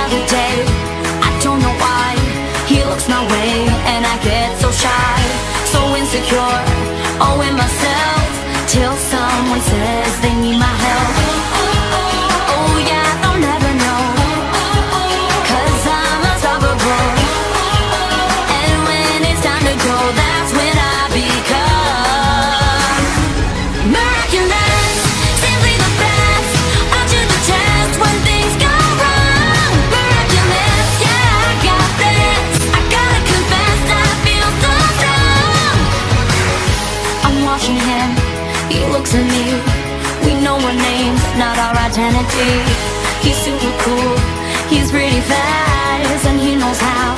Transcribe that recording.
other day. I don't know why he looks my way, and I get so shy, so insecure, oh, in myself, till someone says they need my help. Oh yeah, they'll never know, 'cause I'm unstoppable. And when it's time to go, that's when I become miraculous, simply the best. Up to the test when things go wrong. Miraculous, yeah, I got this. I gotta confess, I feel so strong. I'm watching him, he looks at me. We know our names, not our identity. He's super cool, he's pretty fast, and he knows how